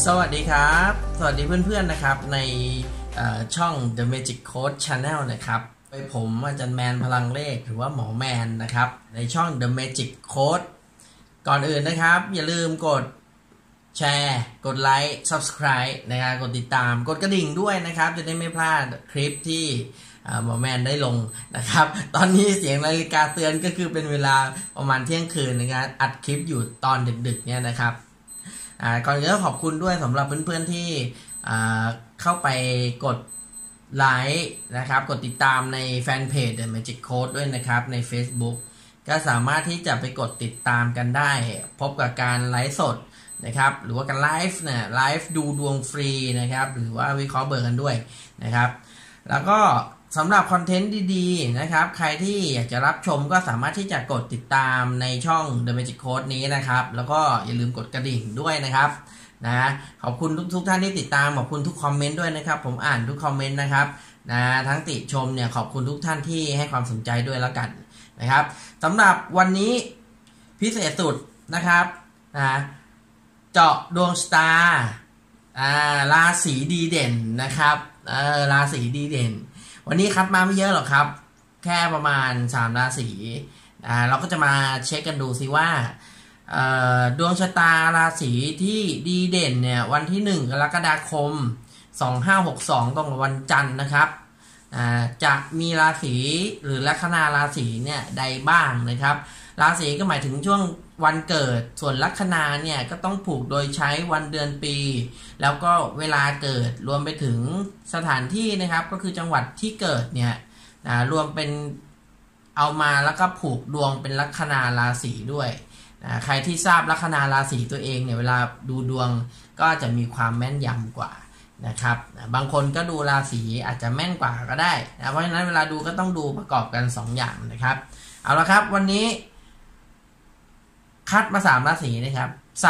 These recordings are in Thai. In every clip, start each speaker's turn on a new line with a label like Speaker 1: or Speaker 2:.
Speaker 1: สวัสดีครับสวัสดีเพื่อนๆนะครับในช่อง The Magic Code Channel นะครับไปผมอาจารย์แมนพลังเลขหรือว่าหมอแมนนะครับในช่อง The Magic Code ก่อนอื่นนะครับอย่าลืมกดแชร์กดไลค์ Subscribe นะครับกดติดตามกดกระดิ่งด้วยนะครับจะได้ไม่พลาดคลิปที่หมอแมนได้ลงนะครับตอนนี้เสียงนาฬิกาเตือนก็คือเป็นเวลาประมาณเที่ยงคืนนะครับอัดคลิปอยู่ตอนดึกๆเนี่ยนะครับก่อนอื่นก็ขอบคุณด้วยสำหรับเพื่อนๆที่เข้าไปกดไลค์นะครับกดติดตามในแฟนเพจ The Magic Code ด้วยนะครับใน Facebook ก็สามารถที่จะไปกดติดตามกันได้พบกับการไลฟ์สดนะครับหรือว่าการไลฟ์ดูดวงฟรีนะครับหรือว่าวิเคราะห์เบอร์กันด้วยนะครับแล้วก็สำหรับคอนเทนต์ดีๆนะครับใครที่อยากจะรับชมก็สามารถที่จะกดติดตามในช่อง The Magic Code นี้นะครับแล้วก็อย่าลืมกดกระดิ่งด้วยนะครับนะขอบคุณทุกท่านที่ติดตามขอบคุณทุกคอมเมนต์ด้วยนะครับผมอ่านทุกคอมเมนต์นะครับนะทั้งติชมเนี่ยขอบคุณทุกท่านที่ให้ความสนใจด้วยแล้วกันนะครับสำหรับวันนี้พิเศษสุดนะครับนะเจาะดวงชะตาราศีดีเด่นนะครับราศีดีเด่นวันนี้คัดมาไม่เยอะหรอกครับแค่ประมาณ3ราศีเราก็จะมาเช็คกันดูซิว่าดวงชะตาราศีที่ดีเด่นเนี่ยวันที่1กรกฎาคม2562ตรงกับวันจันทร์นะครับจะมีราศีหรือลัคนาราศีเนี่ยใดบ้างนะครับราศีก็หมายถึงช่วงวันเกิดส่วนลัคนาเนี่ยก็ต้องผูกโดยใช้วันเดือนปีแล้วก็เวลาเกิดรวมไปถึงสถานที่นะครับก็คือจังหวัดที่เกิดเนี่ยรวมเป็นเอามาแล้วก็ผูกดวงเป็นลัคนาราศีด้วยใครที่ทราบลัคนาราศีตัวเองเนี่ยเวลาดูดวงก็จะมีความแม่นยำกว่านะครับบางคนก็ดูราศีอาจจะแม่นกว่าก็ได้เพราะฉะนั้นเวลาดูก็ต้องดูประกอบกัน2อย่างนะครับเอาละครับวันนี้คัดมา3ราศีนะครับ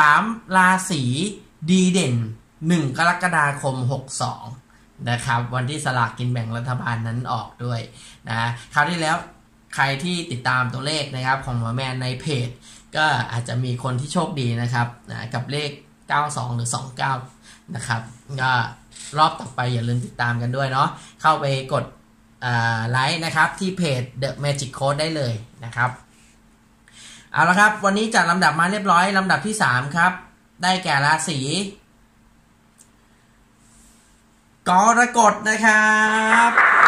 Speaker 1: 3ราศีดีเด่น1กรกฎาคม62นะครับวันที่สลากกินแบ่งรัฐบาลนั้นออกด้วยนะคราวที่แล้วใครที่ติดตามตัวเลขนะครับของหมอแมนในเพจก็อาจจะมีคนที่โชคดีนะครับกับเลข92หรือ29นะครับก็รอบต่อไปอย่าลืมติดตามกันด้วยเนาะเข้าไปกดไลค์นะครับที่เพจ The Magic Code ได้เลยนะครับเอาละครับวันนี้จัดลำดับมาเรียบร้อยลำดับที่3ครับได้แก่ราศีกรกฎนะครับ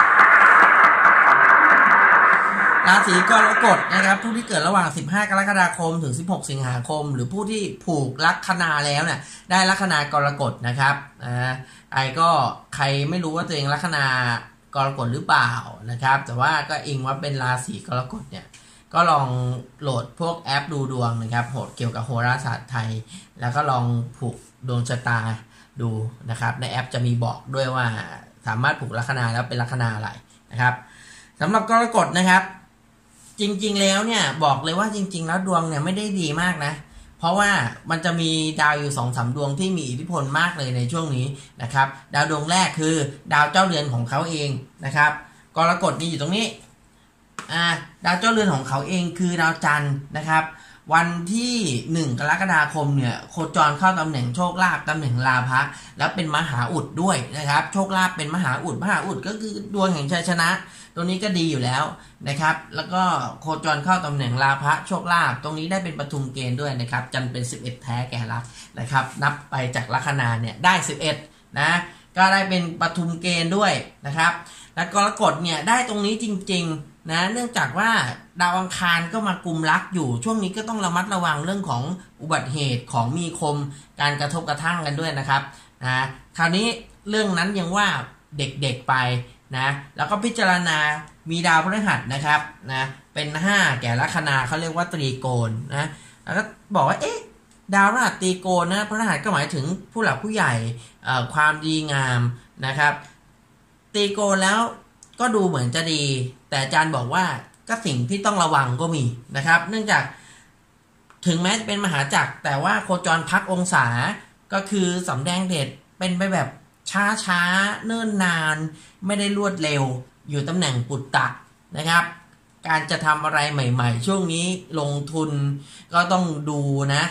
Speaker 1: ราศีกรกฎนะครับผู้ที่เกิดระหว่าง15กรกฎาคมถึง16สิงหาคมหรือผู้ที่ผูกลัคนาแล้วเนี่ยได้ลัคนากรกฎนะครับใครไม่รู้ว่าตัวเองลัคนากรกฎหรือเปล่านะครับแต่ว่าก็อิงว่าเป็นราศีกรกฎเนี่ยก็ลองโหลดพวกแอปดูดวงนะครับเกี่ยวกับโหราศาสตร์ไทยแล้วก็ลองผูกดวงชะตาดูนะครับในแอปจะมีบอกด้วยว่าสามารถผูกลัคนาแล้วเป็นลัคนาอะไรนะครับสำหรับกรกฎนะครับจริงๆแล้วเนี่ยบอกเลยว่าจริงๆแล้วดวงเนี่ยไม่ได้ดีมากนะเพราะว่ามันจะมีดาวอยู่ 2-3 ดวงที่มีอิทธิพลมากเลยในช่วงนี้นะครับดาวดวงแรกคือดาวเจ้าเรือนของเขาเองนะครับกรกฎนี่อยู่ตรงนี้ดาวเจ้าเรือนของเขาเองคือดาวจันทร์นะครับวันที่1กรกฎาคมเนี่ยโคจรเข้าตำแหน่งโชคลาภตำแหน่งลาภะแล้วเป็นมหาอุดด้วยนะครับโชคลาภเป็นมหาอุดก็คือดวงแห่งชัยชนะตัวนี้ก็ดีอยู่แล้วนะครับแล้วก็โคจรเข้าตำแหน่งลาภะโชคลาภตรงนี้ได้เป็นปทุมเกณฑ์ด้วยนะครับจันทร์เป็น11แท้แก่รักนะครับนับไปจากลัคนาเนี่ยได้11นะก็ได้เป็นปทุมเกณฑ์ด้วยนะครับแล้วกรกฎเนี่ยได้ตรงนี้จริงๆนะเนื่องจากว่าดาวอังคารก็มากุมรักอยู่ช่วงนี้ก็ต้องระมัดระวังเรื่องของอุบัติเหตุของมีคมการกระทบกระทั่งกันด้วยนะครับคราวนี้เรื่องนั้นยังว่าเด็กๆไปนะแล้วก็พิจารณามีดาวพฤหัสนะครับนะเป็น5แก่ลัคนาเขาเรียกว่าตรีโกณนะแล้วก็บอกว่าดาวพฤหัสตรีโกณนะพฤหัสก็หมายถึงผู้หลักผู้ใหญ่ความดีงามนะครับตรีโกณแล้วก็ดูเหมือนจะดีแต่อาจารย์บอกว่าก็สิ่งที่ต้องระวังก็มีนะครับเนื่องจากถึงแม้จะเป็นมหาจักรแต่ว่าโคจรพักองศาก็คือสำแดงเดชเป็นไปแบบช้าเนิ่นนานไม่ได้รวดเร็วอยู่ตำแหน่งปุตตะนะครับการจะทำอะไรใหม่ๆช่วงนี้ลงทุนก็ต้องดูนะ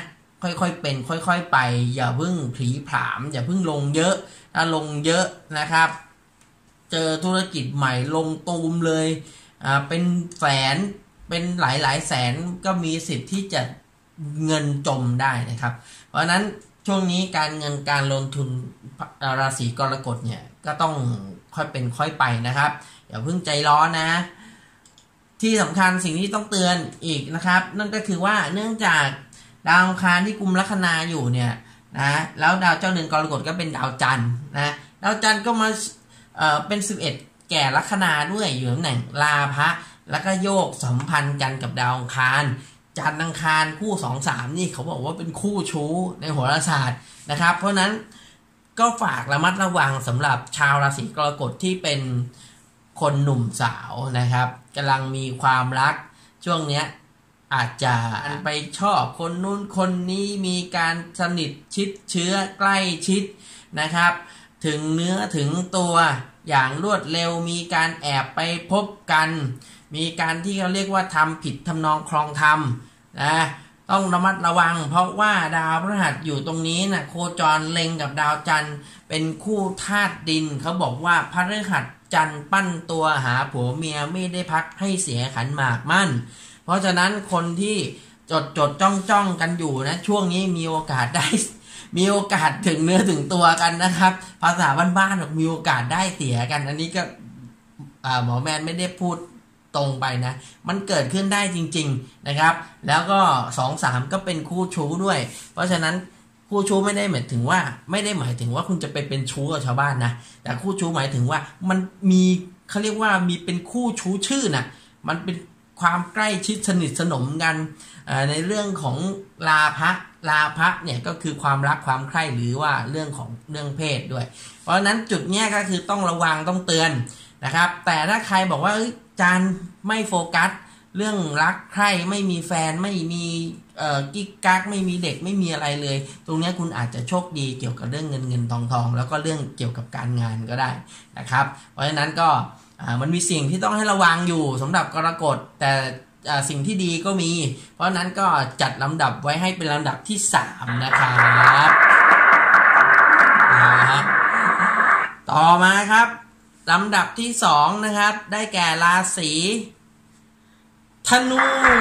Speaker 1: ค่อยๆเป็นค่อยๆไปอย่าเพิ่งผลีผลามอย่าเพิ่งลงเยอะถ้าลงเยอะนะครับเจอธุรกิจใหม่ลงตูมเลยเป็นแสนเป็นหลายๆแสนก็มีสิทธิ์ที่จะเงินจมได้นะครับเพราะฉะนั้นช่วงนี้การเงินการลงทุนราศีกรกฎเนี่ยก็ต้องค่อยเป็นค่อยไปนะครับอย่าเพิ่งใจร้อนนะที่สำคัญสิ่งที่ต้องเตือนอีกนะครับนั่นก็คือว่าเนื่องจากดาวอังคารที่กุมลัคนาอยู่เนี่ยนะแล้วดาวเจ้าเรือนกรกฎก็เป็นดาวจันทร์นะดาวจันทร์ก็มาเป็น11แก่ลัคนาด้วยอยู่ตำแหน่งลาภะแล้วก็โยกสัมพันธ์กันกับดาวอังคารจันทร์อังคารคู่2-3นี่เขาบอกว่าเป็นคู่ชู้ในโหราศาสตร์นะครับเพราะนั้นก็ฝากระมัดระวังสำหรับชาวราศีกรกฎที่เป็นคนหนุ่มสาวนะครับกำลังมีความรักช่วงเนี้ยอาจจะไปชอบคนนู้นคนนี้มีการสนิทชิดเชื้อใกล้ชิดนะครับถึงเนื้อถึงตัวอย่างรวดเร็วมีการแอบไปพบกันมีการที่เขาเรียกว่าทำผิดทำนองคลองธรรมนะต้องระมัดระวังเพราะว่าดาวพฤหัสอยู่ตรงนี้นะโคจรเล็งกับดาวจันทร์เป็นคู่ธาตุดินเขาบอกว่าพฤหัสจันทร์ปั้นตัวหาผัวเมียไม่ได้พักให้เสียขันหมากมั่นเพราะฉะนั้นคนที่จดจ้องกันอยู่นะช่วงนี้มีโอกาสได้มีโอกาสถึงเนื้อถึงตัวกันนะครับภาษาบ้านๆมีโอกาสได้เสียกันอันนี้ก็หมอแมนไม่ได้พูดตรงไปนะมันเกิดขึ้นได้จริงๆนะครับแล้วก็2-3ก็เป็นคู่ชู้ด้วยเพราะฉะนั้นคู่ชู้ไม่ได้หมายถึงว่าคุณจะไปเป็นชู้กับชาวบ้านนะแต่คู่ชู้หมายถึงว่ามันมีเขาเรียกว่ามีเป็นคู่ชู้ชื่อนะมันเป็นความใกล้ชิดสนิทสนมกันในเรื่องของลาภะเนี่ยก็คือความรักความใคร่หรือว่าเรื่องเพศด้วยเพราะฉะนั้นจุดเนี้ยก็คือต้องระวังต้องเตือนนะครับแต่ถ้าใครบอกว่าจันไม่โฟกัสเรื่องรักใคร่ไม่มีแฟนไม่มีกิ๊กกักไม่มีเด็กไม่มีอะไรเลยตรงนี้คุณอาจจะโชคดีเกี่ยวกับเรื่องเงินทองแล้วก็เรื่องเกี่ยวกับการงานก็ได้นะครับเพราะฉะนั้นก็มันมีสิ่งที่ต้องให้ระวังอยู่สำหรับกรกฎแต่สิ่งที่ดีก็มีเพราะนั้นก็จัดลำดับไว้ให้เป็นลำดับที่3นะครับต่อมาครับลำดับที่2นะครับได้แก่ราศีธนู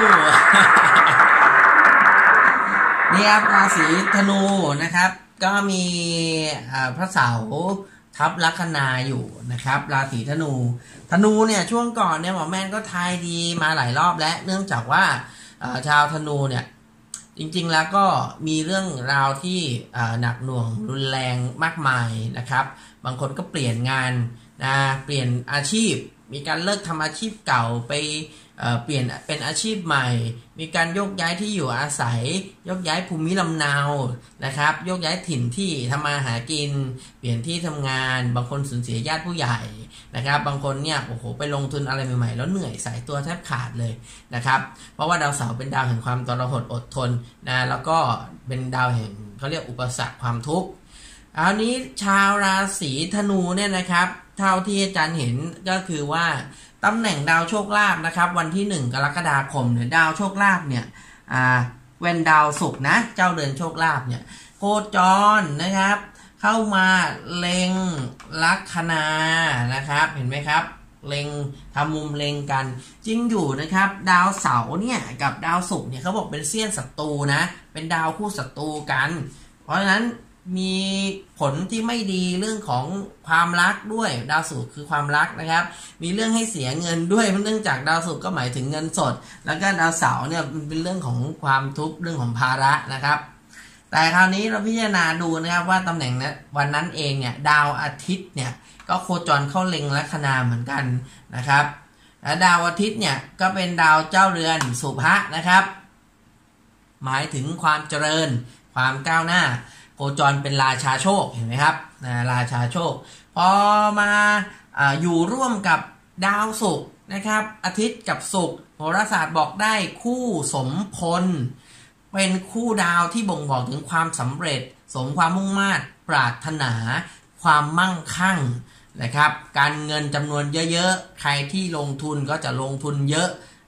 Speaker 1: นี่ครับราศีธนูนะครับก็มีพระเสาร์ทับลัคนาอยู่นะครับราศีธนูเนี่ยช่วงก่อนเนี่ยหมอแมนก็ทายดีมาหลายรอบแล้วเนื่องจากว่าชาวธนูเนี่ยจริงๆแล้วก็มีเรื่องราวที่หนักหน่วงรุนแรงมากมายนะครับบางคนก็เปลี่ยนงานเปลี่ยนอาชีพมีการเลิกทำอาชีพเก่าไปเปลี่ยนเป็นอาชีพใหม่มีการโยกย้ายที่อยู่อาศัยโยกย้ายภูมิลำเนานะครับโยกย้ายถิ่นที่ทำมาหากินเปลี่ยนที่ทำงานบางคนสูญเสียญาติผู้ใหญ่นะครับบางคนเนี่ยโอ้โหไปลงทุนอะไรใหม่ๆแล้วเหนื่อยสายตัวแทบขาดเลยนะครับเพราะว่าดาวเสาร์เป็นดาวแห่งความทรหดอดทนนะแล้วก็เป็นดาวแห่งเขาเรียกอุปสรรคความทุกข์อันนี้ชาวราศีธนูเนี่ยนะครับเท่าที่อาจารย์เห็นก็คือว่าตำแหน่งดาวโชคลาภนะครับวันที่1 กรกฎาคมเนี่ยดาวโชคลาภเนี่ยเว้นดาวศุกร์นะเจ้าเรือนโชคลาภเนี่ยโคจรนะครับเข้ามาเล็งลัคนานะครับเห็นไหมครับเล็งทำมุมเล็งกันจริงอยู่นะครับดาวเสาร์เนี่ยกับดาวศุกร์เนี่ยเขาบอกเป็นเสี้ยนศัตรูนะเป็นดาวคู่ศัตรูกันเพราะฉะนั้นมีผลที่ไม่ดีเรื่องของความรักด้วยดาวศุกร์คือความรักนะครับมีเรื่องให้เสียเงินด้วยเนื่องจากดาวศุกร์ก็หมายถึงเงินสดแล้วก็ดาวเสาร์เนี่ยมันเป็นเรื่องของความทุกข์เรื่องของภาระนะครับแต่คราวนี้เราพิจารณาดูนะครับว่าตำแหน่งนั้นวันนั้นเองเนี่ยดาวอาทิตย์เนี่ยก็โคจรเข้าเล็งลัคนาเหมือนกันนะครับและดาวอาทิตย์เนี่ยก็เป็นดาวเจ้าเรือนสุภะนะครับหมายถึงความเจริญความก้าวหน้าโคจรเป็นราชาโชคเห็นไหมครับราชาโชคพอมาอยู่ร่วมกับดาวศุกร์นะครับอาทิตย์กับศุกร์โหราศาสตร์บอกได้คู่สมพลเป็นคู่ดาวที่บ่งบอกถึงความสำเร็จสมความมุ่งมา่ปรารถนาความมั่งคั่งนะครับการเงินจำนวนเยอะๆใครที่ลงทุนก็จะลงทุนเยอะ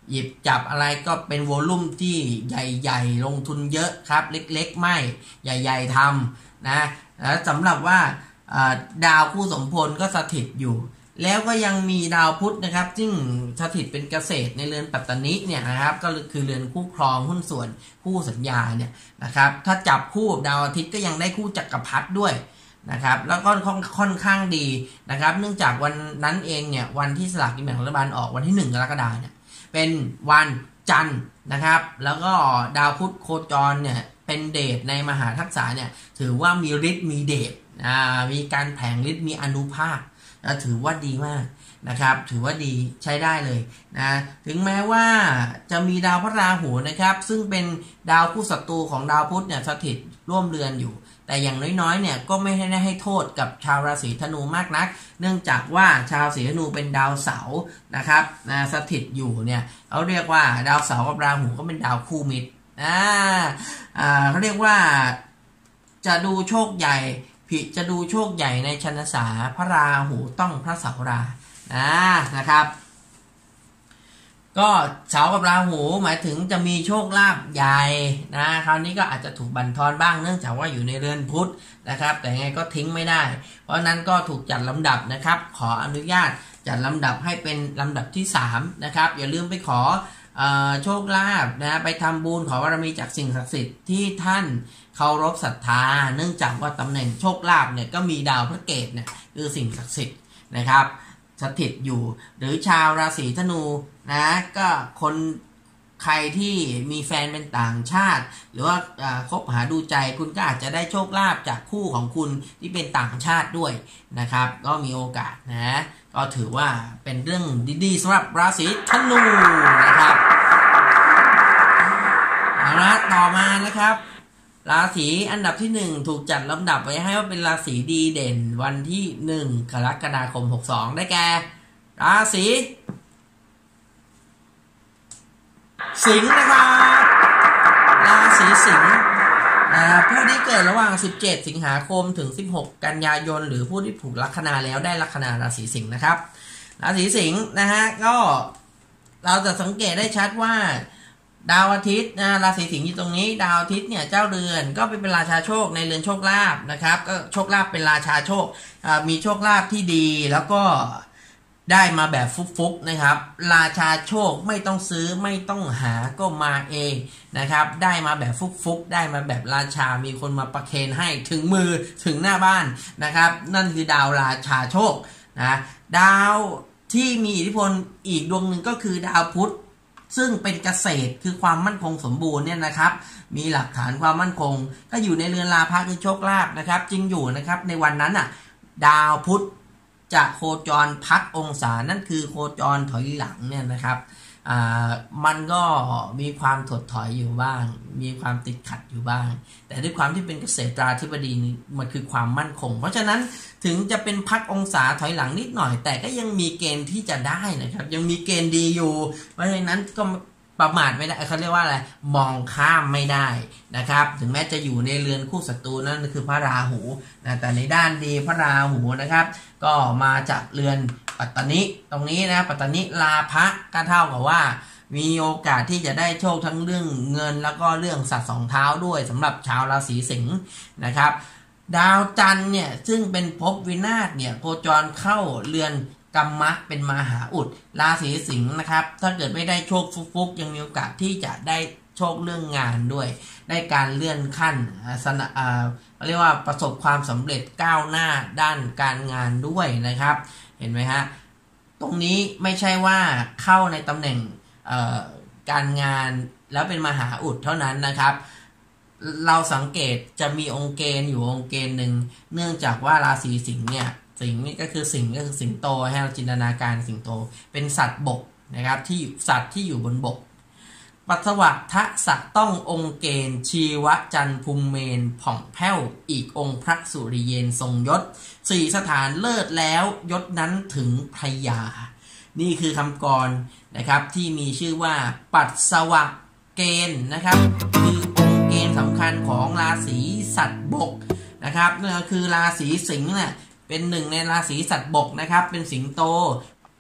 Speaker 1: หยิบจับอะไรก็เป็นวอลลุ่มที่ใหญ่ๆลงทุนเยอะครับเล็กๆไม่ใหญ่ๆทำนะแล้วสำหรับว่าดาวคู่สมพลก็สถิตอยู่แล้วก็ยังมีดาวพุธนะครับซึ่งสถิตเป็นเกษตรในเรือนปัตตนิเนี่ยนะครับก็คือเรือนคู่ครองหุ้นส่วนคู่สัญญาเนี่ยนะครับถ้าจับคู่ดาวอาทิตย์ก็ยังได้คู่จักรพรรดิด้วยนะครับแล้วก็ค่อนข้างดีนะครับเนื่องจากวันนั้นเองเนี่ยวันที่สลากกินแบ่งรัฐบาลออกวันที่1กรกฎาคมเนี่ยเป็นวันจันทร์นะครับแล้วก็ดาวพุธโคจรเนี่ยเป็นเดชในมหาทักษะเนี่ยถือว่ามีฤทธิ์มีเดชมีการแผงฤทธิ์มีอานุภาคถือว่าดีมากนะครับถือว่าดีใช้ได้เลยนะถึงแม้ว่าจะมีดาวพระราหูนะครับซึ่งเป็นดาวคู่ศัตรูของดาวพุธเนี่ยสถิตร่วมเรือนอยู่แต่อย่างน้อยๆเนี่ยก็ไม่ได้ให้โทษกับชาวราศีธนูมากนักเนื่องจากว่าชาวราศีธนูเป็นดาวเสาร์นะครับสถิตอยู่เนี่ยเขาเรียกว่าดาวเสาร์กับราหูก็เป็นดาวคู่มิตรเขาเรียกว่าจะดูโชคใหญ่จะดูโชคใหญ่ในชนสาพระราหูต้องพระเสารานะครับก็เสากับราหูหมายถึงจะมีโชคลาภใหญ่นะคราวนี้ก็อาจจะถูกบั่นทอนบ้างเนื่องจากว่าอยู่ในเรือนพุธนะครับแต่ไงก็ทิ้งไม่ได้เพราะนั้นก็ถูกจัดลำดับนะครับขออนุญาตจัดลำดับให้เป็นลำดับที่3นะครับอย่าลืมไปขอโชคลาภนะไปทำบุญขอบารมีจากสิ่งศักดิ์สิทธิ์ที่ท่านเคารพศรัทธาเนื่องจากว่าตำแหน่งโชคลาภเนี่ยก็มีดาวพระเกตเนี่ยคือสิ่งศักดิ์สิทธิ์นะครับสถิตอยู่หรือชาวราศีธนูนะก็คนใครที่มีแฟนเป็นต่างชาติหรือว่าคบหาดูใจคุณก็อาจจะได้โชคลาภจากคู่ของคุณที่เป็นต่างชาติด้วยนะครับก็มีโอกาสนะก็ถือว่าเป็นเรื่องดีๆสำหรับราศีธนูนะครับเอาละต่อมานะครับราศีอันดับที่1ถูกจัดลำดับไว้ให้ว่าเป็นราศีดีเด่นวันที่1กรกฎาคม62ได้แก่ราศีสิงห์นะครับราศีสิงห์ผู้ที่เกิดระหว่าง17สิงหาคมถึง16กันยายนหรือผู้ที่ผูกลัคนาแล้วได้ลัคนาราศีสิงห์นะครับราศีสิงห์นะฮะก็เราจะสังเกตได้ชัดว่าดาวอาทิตย์ราศีสิงห์อยู่ตรงนี้ดาวอาทิตย์เนี่ยเจ้าเรือนก็เป็นราชาโชคในเรือนโชคลาภนะครับก็โชคลาภเป็นราชาโชคมีโชคลาภที่ดีแล้วก็ได้มาแบบฟุกๆนะครับราชาโชคไม่ต้องซื้อไม่ต้องหาก็มาเองนะครับได้มาแบบฟุกๆได้มาแบบราชามีคนมาประเคนให้ถึงมือถึงหน้าบ้านนะครับนั่นคือดาวราชาโชคนะดาวที่มีอิทธิพลอีกดวงหนึ่งก็คือดาวพุธซึ่งเป็นเกษตรคือความมั่นคงสมบูรณ์เนี่ยนะครับมีหลักฐานความมั่นคงก็อยู่ในเรือนราพะคือโชคลาภนะครับจริงอยู่นะครับในวันนั้นดาวพุธจะโคจรพักองศานั่นคือโคจรถอยหลังเนี่ยนะครับมันก็มีความถดถอยอยู่บ้างมีความติดขัดอยู่บ้างแต่ด้วยความที่เป็นเกษตราธิบดีมันคือความมั่นคงเพราะฉะนั้นถึงจะเป็นพักองศาถอยหลังนิดหน่อยแต่ก็ยังมีเกณฑ์ที่จะได้นะครับยังมีเกณฑ์ดีอยู่เพราะฉะนั้นก็ประมาทไม่ได้เขาเรียกว่าอะไรมองข้ามไม่ได้นะครับถึงแม้จะอยู่ในเรือนคู่ศัตรูนั่นคือพระราหูนะแต่ในด้านดีพระราหูนะครับก็มาจากเรือนปัตตนิตรงนี้นะปัตตนิลาภะก็เท่ากับว่ามีโอกาสที่จะได้โชคทั้งเรื่องเงินแล้วก็เรื่องสัตว์สองเท้าด้วยสำหรับชาวราศีสิงห์นะครับดาวจันทร์เนี่ยซึ่งเป็นภพวินาศเนี่ยโคจรเข้าเรือนกรรมะเป็นมหาอุดราศีสิงห์นะครับถ้าเกิดไม่ได้โชคฟุกๆยังมีโอกาสที่จะได้โชคเรื่องงานด้วยได้การเลื่อนขั้นเรียกว่าประสบความสำเร็จก้าวหน้าด้านการงานด้วยนะครับเห็นไหมฮะตรงนี้ไม่ใช่ว่าเข้าในตำแหน่งการงานแล้วเป็นมหาอุดเท่านั้นนะครับเราสังเกตจะมีองค์เกณฑ์อยู่องค์เกณฑ์หนึ่งเนื่องจากว่าราศีสิงห์เนี่ยสิงห์นี่ก็คือสิงห์ก็คือสิงโตให้เราจินตนาการสิงโตเป็นสัตว์บกนะครับที่สัตว์ที่อยู่บนบกปัสสาวะทะสะต้ององค์เกณฑ์ชีวจันทร์ภูมิเมนผ่องแผ้วอีกองค์พระสุริเยนทรงยศ4สถานเลิศแล้วยศนั้นถึงพยานี่คือคำกรนะครับที่มีชื่อว่าปัสสาวะเกณฑ์นะครับคือองค์เกณฑ์สำคัญของราศีสัตว์บกนะครับนั่นก็คือราศีสิงห์เนี่ยเป็นหนึ่งในราศีสัตว์บกนะครับเป็นสิงโต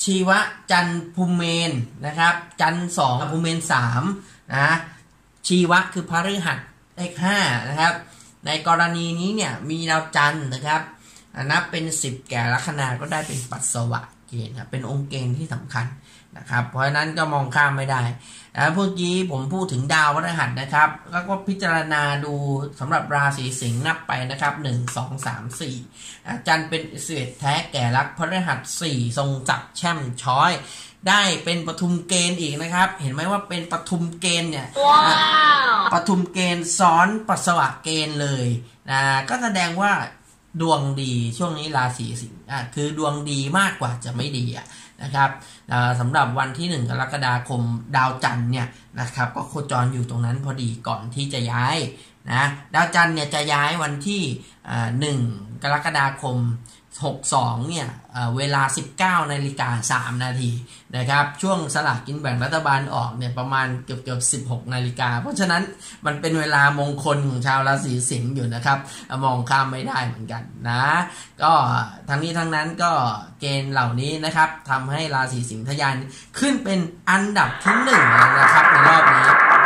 Speaker 1: ชีวะจันทร์ภูมิเมนนะครับจันทร์2ภูมิเมน3นะชีวะคือพฤหัสเลข5นะครับในกรณีนี้เนี่ยมีดาวจันทร์นะครับนับเป็น10แก่ลัคนาก็ได้เป็นปัสสาวะเกณฑ์ครับเป็นองค์เกณฑ์ที่สำคัญนะครับเพราะฉะนั้นก็มองข้ามไม่ได้เมื่อกี้ผมพูดถึงดาวพฤหัสนะครับแล้วก็พิจารณาดูสำหรับราศีสิงห์นับไปนะครับ1 2 3 4จันทร์เป็น11แท้แก่ลัคพฤหัส4ทรงจับแช่มช้อยได้เป็นปทุมเกณฑ์อีกนะครับเห็นไหมว่าเป็นปทุมเกณฑ์เนี่ย ปทุมเกณฑ์ซ้อนปัสสาวะเกณฑ์เลยนะก็แสดงว่าดวงดีช่วงนี้ราศีสิงห์คือดวงดีมากกว่าจะไม่ดีนะครับสำหรับวันที่1กรกฎาคมดาวจันทร์เนี่ยนะครับก็โคจรอยู่ตรงนั้นพอดีก่อนที่จะย้ายนะดาวจันทร์เนี่ยจะย้ายวันที่1กรกฎาคม62เนี่ยเวลา 19:03 นาทีนะครับช่วงสลากกินแบ่งรัฐบาลออกเนี่ยประมาณเกือบ 16 นาฬิกาเพราะฉะนั้นมันเป็นเวลามงคลของชาวราศีสิงห์อยู่นะครับมองข้ามไม่ได้เหมือนกันนะก็ทั้งนี้ทั้งนั้นก็เกณฑ์เหล่านี้นะครับทำให้ราศีสิงห์ทะยานขึ้นเป็นอันดับที่1นะครับในรอบนี้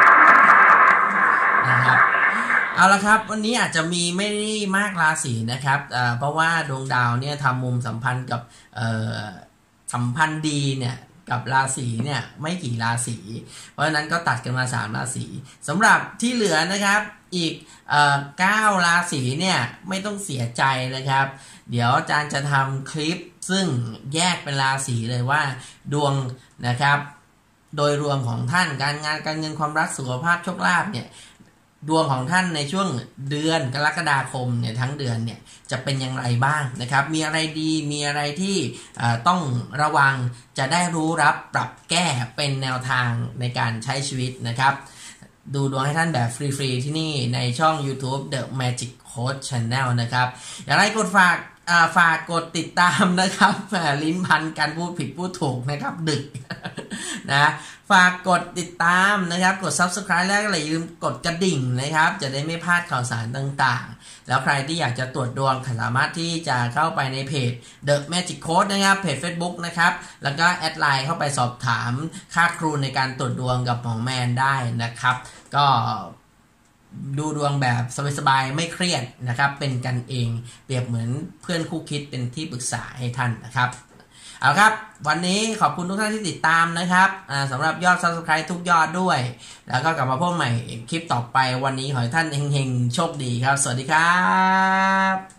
Speaker 1: นะครับเอาละครับวันนี้อาจจะมีไม่ได้มากราศีนะครับเพราะว่าดวงดาวเนี่ยทำมุมสัมพันธ์กับสัมพันธ์ดีเนี่ยกับราศีเนี่ยไม่กี่ราศีเพราะฉะนั้นก็ตัดกันมา3ราศีสำหรับที่เหลือนะครับอีก9ราศีเนี่ยไม่ต้องเสียใจนะครับเดี๋ยวอาจารย์จะทำคลิปซึ่งแยกเป็นราศีเลยว่าดวงนะครับโดยรวมของท่านการงานการเงินความรักสุขภาพโชคลาภเนี่ยดวงของท่านในช่วงเดือนกรกฎาคมเนี่ยทั้งเดือนเนี่ยจะเป็นอย่างไรบ้างนะครับมีอะไรดีมีอะไรที่ต้องระวังจะได้รู้รับปรับแก้เป็นแนวทางในการใช้ชีวิตนะครับดูดวงให้ท่านแบบฟรีๆที่นี่ในช่อง YouTube The Magic Coach Channel นะครับอย่างไรกดฝากกดติดตามนะครับลิ้นพันกันพูดผิดพูดถูกนะครับดึกนะฝากกดติดตามนะครับกด Subscribe แล้วก็อย่าลืมกดกระดิ่งนะครับจะได้ไม่พลาดข่าวสารต่างๆแล้วใครที่อยากจะตรวจดวงสามารถที่จะเข้าไปในเพจ The Magic Coach นะครับเพจ Facebook นะครับแล้วก็แอดไลน์เข้าไปสอบถามค่าครูในการตรวจดวงกับหมอแมนได้นะครับก็ดูดวงแบบสบายๆไม่เครียดนะครับเป็นกันเองเปรียบเหมือนเพื่อนคู่คิดเป็นที่ปรึกษาให้ท่านนะครับเอาครับวันนี้ขอบคุณทุกท่านที่ติดตามนะครับสำหรับยอด Subscribe ทุกยอดด้วยแล้วก็กลับมาพบใหม่คลิปต่อไปวันนี้ขอให้ท่านเฮงๆโชคดีครับสวัสดีครับ